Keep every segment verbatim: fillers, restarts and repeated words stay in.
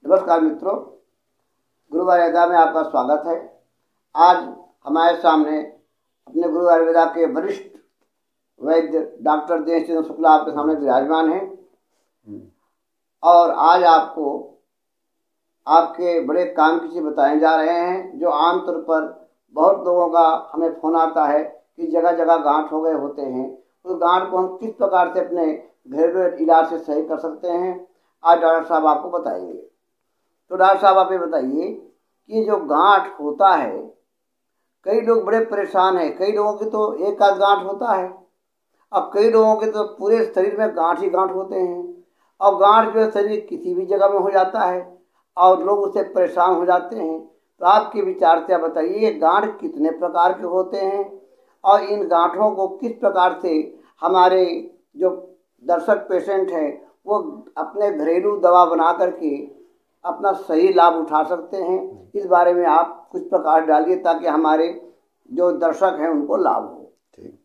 नमस्कार मित्रों, गुरु आयुर्वेदा में आपका स्वागत है। आज हमारे सामने अपने गुरु आयुर्वेदा के वरिष्ठ वैद्य डॉक्टर दिनेश चंद्र शुक्ला आपके सामने विराजमान हैं और आज आपको आपके बड़े काम की चीज़ बताए जा रहे हैं जो आमतौर पर बहुत लोगों का हमें फ़ोन आता है कि जगह जगह गांठ हो गए होते हैं। उस गांठ को हम किस प्रकार से अपने घरेलू इलाज से सही कर सकते हैं, आज डॉक्टर साहब आपको बताएंगे। तो डॉक्टर साहब आप ये बताइए कि जो गांठ होता है, कई लोग बड़े परेशान हैं। कई लोगों की तो एक आध गांठ होता है, अब कई लोगों के तो पूरे शरीर में गांठ ही गांठ होते हैं। और गांठ जो है शरीर किसी भी जगह में हो जाता है और लोग उससे परेशान हो जाते हैं। तो आपके विचार से आप बताइए, ये गांठ कितने प्रकार के होते हैं और इन गांठों को किस प्रकार से हमारे जो दर्शक पेशेंट हैं वो अपने घरेलू दवा बना करके अपना सही लाभ उठा सकते हैं। इस बारे में आप कुछ प्रकाश डालिए ताकि हमारे जो दर्शक हैं उनको लाभ हो। ठीक,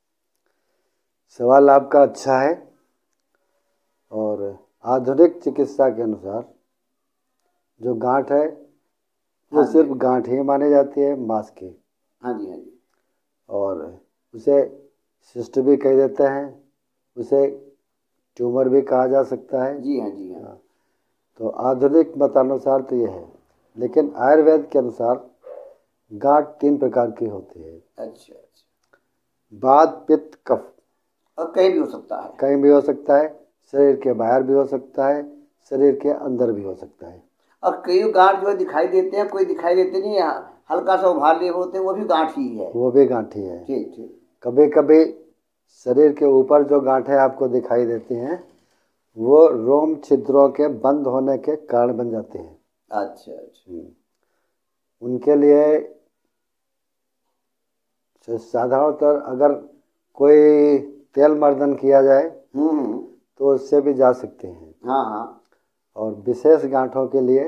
सवाल आपका अच्छा है। और आधुनिक चिकित्सा के अनुसार जो गांठ है वो हाँ सिर्फ गांठ ही मानी जाती है, मांस की। हाँ जी हाँ जी। और उसे सिस्ट भी कह देते हैं, उसे ट्यूमर भी कहा जा सकता है। जी हाँ जी हाँ। तो आधुनिक मतानुसार तो ये है, लेकिन आयुर्वेद के अनुसार गांठ तीन प्रकार की होती है। अच्छा अच्छा। वात, पित्त, कफ। और कहीं भी हो सकता है। कहीं भी हो सकता है, शरीर के बाहर भी हो सकता है, शरीर के अंदर भी हो सकता है। और कई गांठ जो दिखाई देते हैं, कोई दिखाई देते नहीं है, हल्का सा उभार लिए होते हैं, वो भी गांठ ही है। वो भी गांठ ही है। ठीक ठीक। कभी कभी शरीर के ऊपर जो गांठें आपको दिखाई देती हैं वो रोम छिद्रों के बंद होने के कारण बन जाती हैं। अच्छा अच्छा। उनके लिए साधारणतः अगर कोई तेल मर्दन किया जाए हम्म तो उससे भी जा सकते हैं। हाँ हाँ। और विशेष गांठों के लिए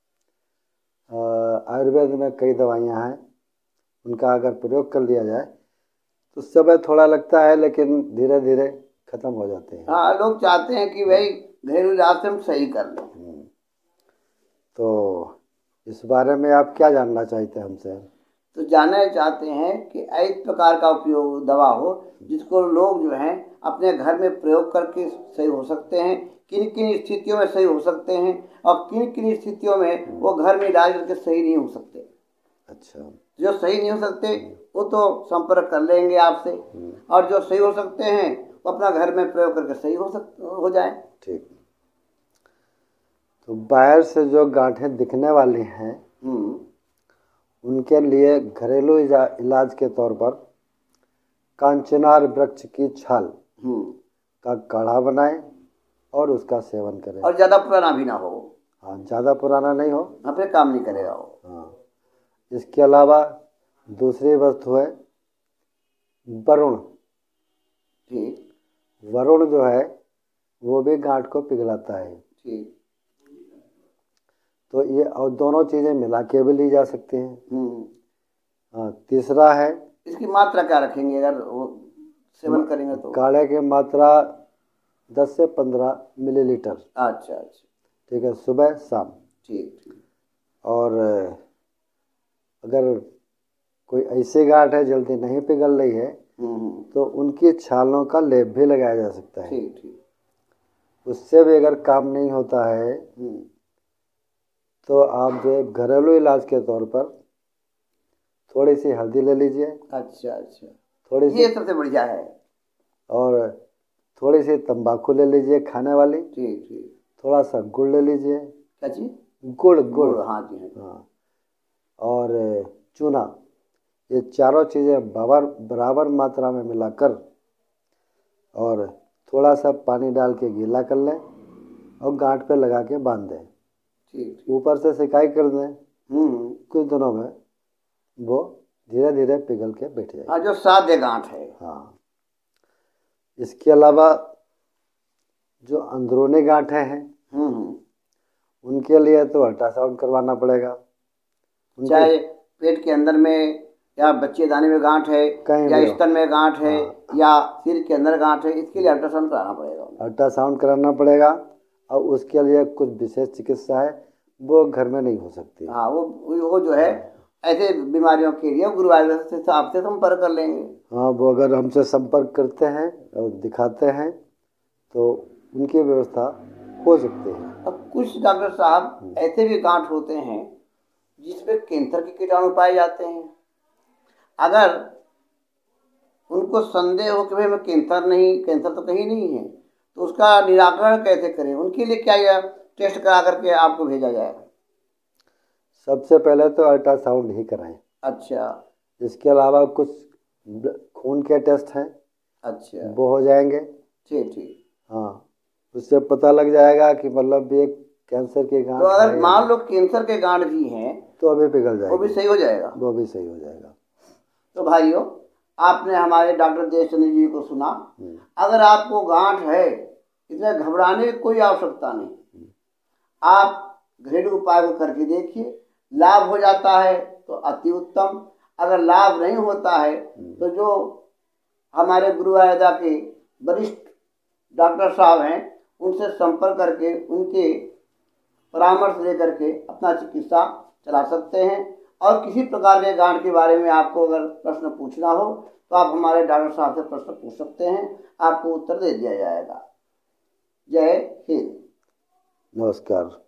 आयुर्वेद में कई दवाइयां हैं, उनका अगर प्रयोग कर लिया जाए तो समय थोड़ा लगता है लेकिन धीरे धीरे खत्म हो जाते हैं। हाँ, लोग चाहते हैं कि भाई घरेलू इलाज से हम सही कर लें। तो इस बारे में आप क्या जानना चाहते हैं हमसे? तो जानना चाहते हैं कि इस प्रकार का उपयोग दवा हो जिसको लोग जो हैं अपने घर में प्रयोग करके सही हो सकते हैं, किन किन स्थितियों में सही हो सकते हैं और किन किन स्थितियों में वो घर में इलाज करके सही नहीं हो सकते। अच्छा, जो सही नहीं हो सकते वो तो संपर्क कर लेंगे आपसे, और जो सही हो सकते हैं वो अपना घर में प्रयोग करके सही हो सकते हो जाए। ठीक। तो बाहर से जो गांठें दिखने वाली हैं उनके लिए घरेलू इलाज के तौर पर कांचनार वृक्ष की छाल का काढ़ा बनाएं और उसका सेवन करें। और ज़्यादा पुराना भी ना हो। हाँ, ज़्यादा पुराना नहीं हो, हाँ, फिर काम नहीं करेगा वो। हाँ। इसके अलावा दूसरी वस्तु है वरुण। ठीक। वरुण जो है वो भी गांठ को पिघलाता है। ठीक। तो ये और दोनों चीज़ें मिला के भी ली जा सकती हैं। हम्म। हाँ, तीसरा है, इसकी मात्रा क्या रखेंगे अगर वो सेवन करेंगे तो? काढ़े की मात्रा दस से पंद्रह मिलीलीटर। अच्छा अच्छा। ठीक है, सुबह शाम। ठीक ठीक। और अगर कोई ऐसी गांठ है जल्दी नहीं पिघल रही है तो उनकी छालों का लेप भी लगाया जा सकता है। ठीक ठीक। उससे भी अगर काम नहीं होता है तो आप जो है घरेलू इलाज के तौर पर थोड़ी सी हल्दी ले लीजिए। अच्छा अच्छा, थोड़ी सी, ये सबसे बढ़िया है। और थोड़ी सी तंबाकू ले लीजिए खाने वाली। ठीक ठीक। थोड़ा सा गुड़ ले लीजिए। क्या चीज? गुड़ गुड़ हाँ जी हाँ। हाँ। और चूना, ये चारों चीज़ें बराबर बराबर मात्रा में मिलाकर और थोड़ा सा पानी डाल के गीला कर लें और गांठ पे लगा के बांध दें। ठीक। ऊपर से सिकाई कर दें। कुछ दिनों में वो धीरे धीरे पिघल के बैठ जाएगी। हाँ, जो सादे गांठ है। हाँ। इसके अलावा जो अंदरूनी गांठें हैं उनके लिए तो अल्ट्रासाउंड करवाना पड़ेगा। चाहे पेट के अंदर में या बच्चे दाने में गांठ है या स्तन में गांठ है या सिर के अंदर गांठ है, इसके लिए अल्ट्रासाउंड कराना पड़ेगा। अल्ट्रासाउंड कराना पड़ेगा और उसके लिए कुछ विशेष चिकित्सा है वो घर में नहीं हो सकती। हाँ, वो वो जो है ऐसे बीमारियों के लिए गुरु आयुर्वेद से आपसे संपर्क कर लेंगे। हाँ, वो अगर हमसे संपर्क करते हैं और दिखाते हैं तो उनकी व्यवस्था हो सकती है। अब कुछ डॉक्टर साहब ऐसे भी गांठ होते हैं जिसमें कैंसर के कीटाणु पाए जाते हैं। अगर उनको संदेह हो कि भाई मैं कैंसर नहीं कैंसर तो कहीं नहीं है, तो उसका निराकरण कैसे करें? उनके लिए क्या यह टेस्ट करा करके आपको भेजा जाएगा? सबसे पहले तो अल्ट्रासाउंड ही कराएं। अच्छा। इसके अलावा कुछ खून के टेस्ट हैं, अच्छा, वो हो जाएंगे। ठीक ठीक। हाँ, उससे पता लग जाएगा कि मतलब ये कैंसर के गांठ तो अगर है या मान नहीं। लो कैंसर के गांठ भी हैं तो अभी पिघल वो भी जाएगी, सही हो जाएगा? वो भी सही हो जाएगा। तो भाइयों, आपने हमारे डॉक्टर देशचंद्र जी को सुना। अगर आपको गांठ है, इसमें घबराने की कोई आवश्यकता नहीं। आप घरेलू उपाय को करके देखिए, लाभ हो जाता है तो अति उत्तम। अगर लाभ नहीं होता है तो जो हमारे गुरु आयुर्वेदा के वरिष्ठ डॉक्टर साहब हैं उनसे संपर्क करके उनके परामर्श लेकर के अपना चिकित्सा चला सकते हैं। और किसी प्रकार के गांठ के बारे में आपको अगर प्रश्न पूछना हो तो आप हमारे डॉक्टर साहब से प्रश्न पूछ सकते हैं, आपको उत्तर दे दिया जाएगा। जय हिंद। नमस्कार।